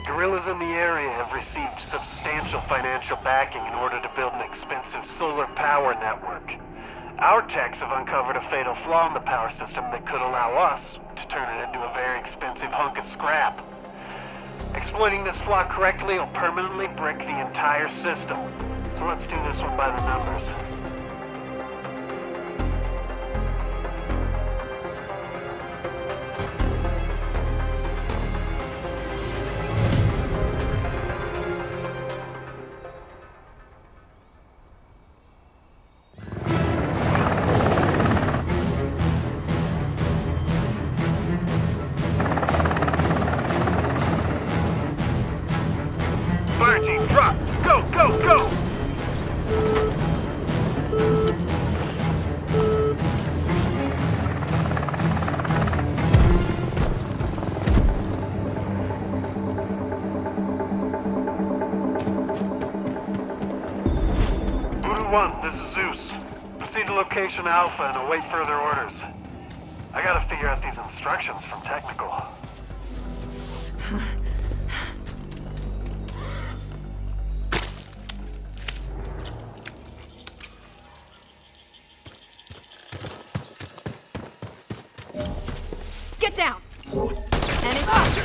Guerrillas in the area have received substantial financial backing in order to build an expensive solar power network. Our techs have uncovered a fatal flaw in the power system that could allow us to turn it into a very expensive hunk of scrap. Exploiting this flaw correctly will permanently brick the entire system. So let's do this one by the numbers. Fire team, drop! Go, go, go! Voodoo 1, this is Zeus. Proceed to location Alpha and await further orders. I gotta figure out these instructions from technical. Get down! Enemy!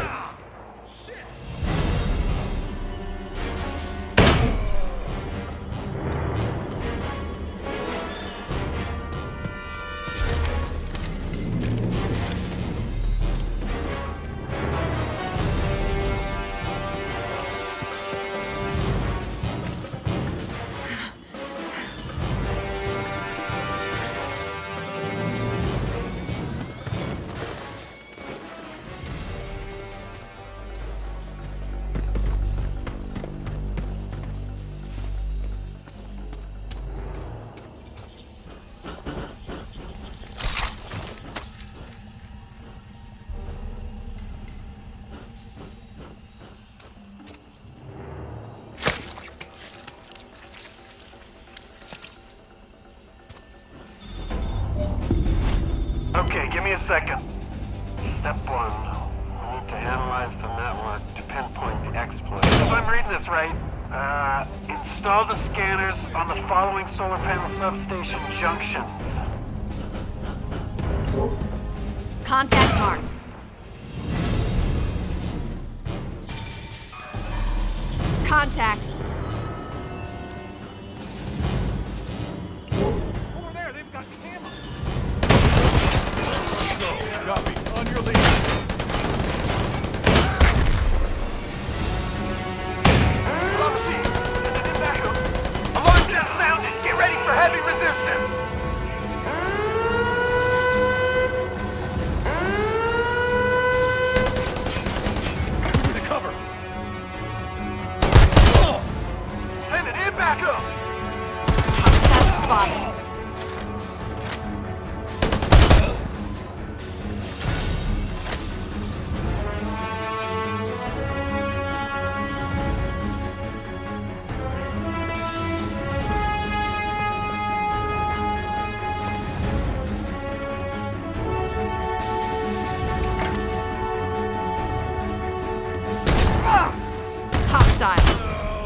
Okay, give me a second. Step 1. We need to analyze the network to pinpoint the exploit. If I'm reading this right, install the scanners on the following solar panel substation junctions. Contact marked. Contact. Over there, they've got cameras. Copy. On your lead. Alarm just sounded. Get ready for heavy resistance. Give me the cover. Send it in back up. Hostile spotted. Hostile.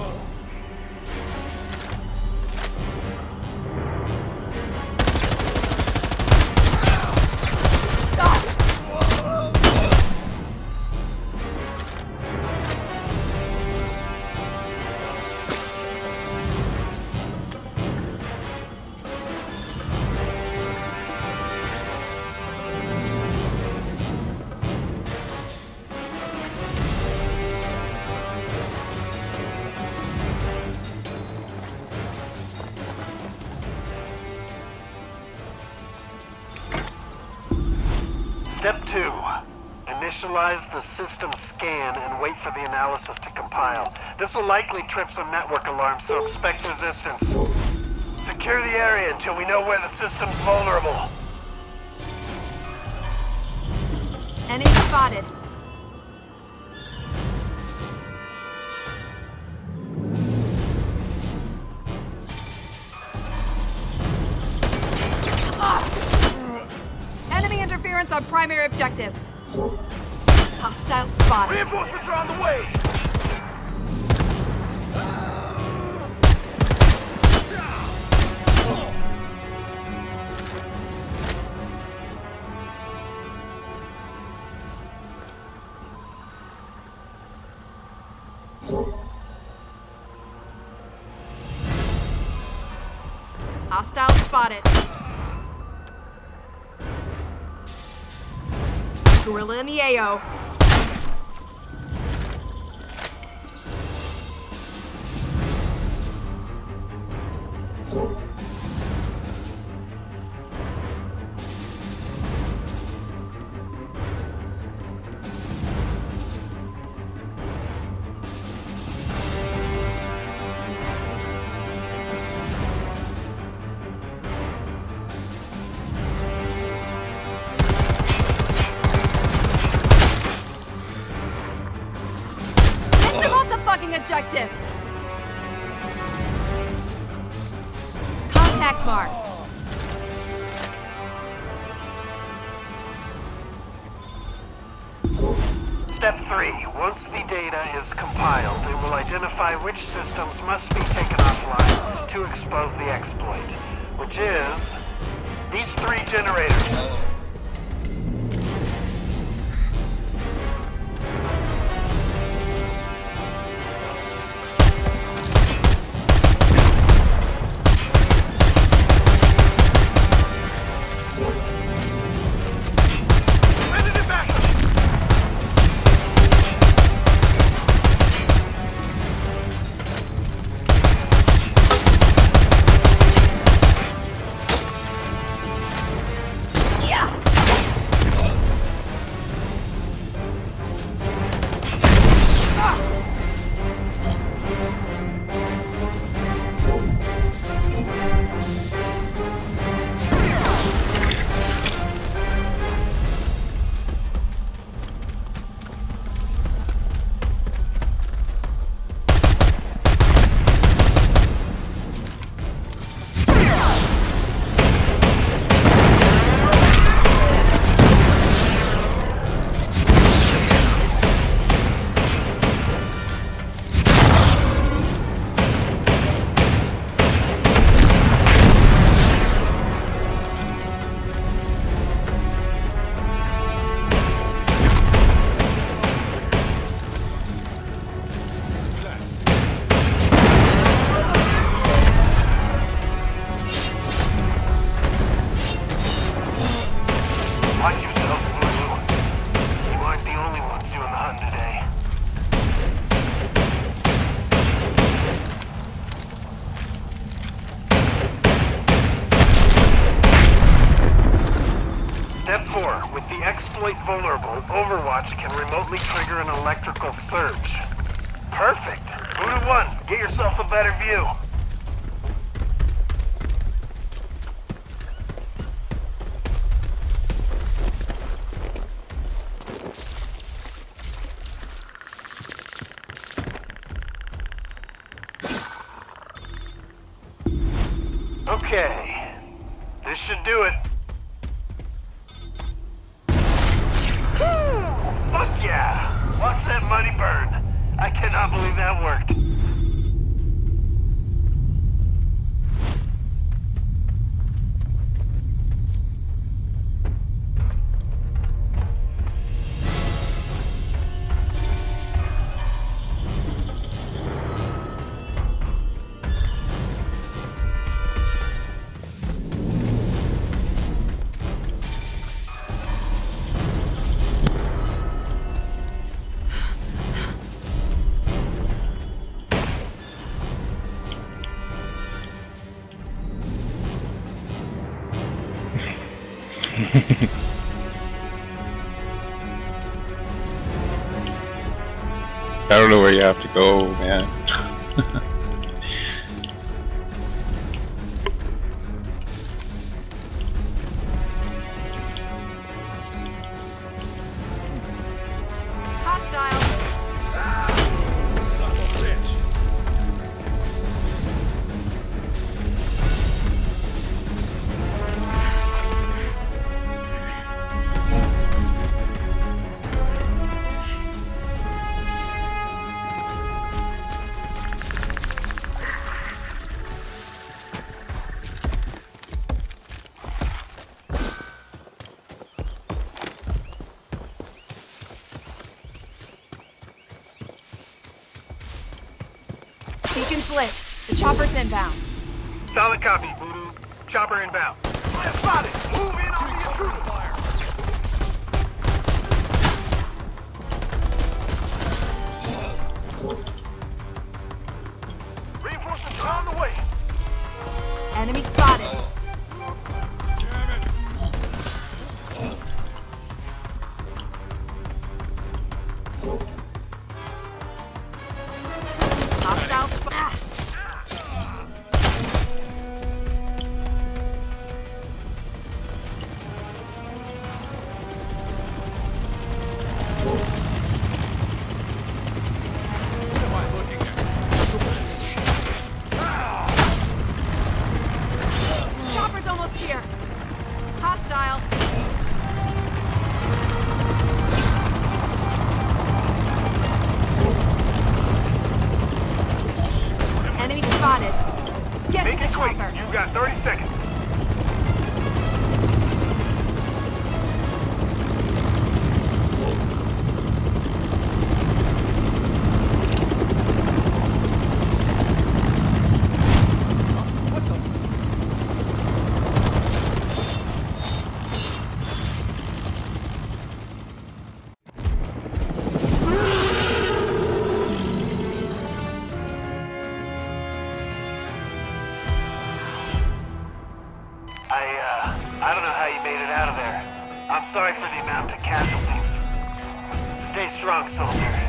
Step 2. Initialize the system scan and wait for the analysis to compile. This will likely trip some network alarms, so expect resistance. Secure the area until we know where the system's vulnerable. Enemy spotted. Enemy interference on primary objective. Hostile spotted. Reinforcements are on the way! Hostile spotted. Gorilla in the AO. Objective. Contact marked. Step 3. Once the data is compiled, it will identify which systems must be taken offline to expose the exploit, which is these 3 generators. Vulnerable, Overwatch can remotely trigger an electrical surge. Perfect! Voodoo 1, get yourself a better view. Okay, this should do it. Fuck yeah! Watch that money burn. I cannot believe that worked. I don't know where you have to go, man. Beacon's lit. The chopper's inbound. Solid copy, Voodoo. Chopper inbound. Spotted! Move in on the intruder! Fire. Reinforcements are on the way! Enemy spotted. Hostile spot. What am I looking at? Chopper's almost here. Hostile. Enemy spotted. Get Make to the it quick! chopper. You've got 30 seconds! I don't know how you made it out of there. I'm sorry for the amount of casualties. Stay strong, soldier.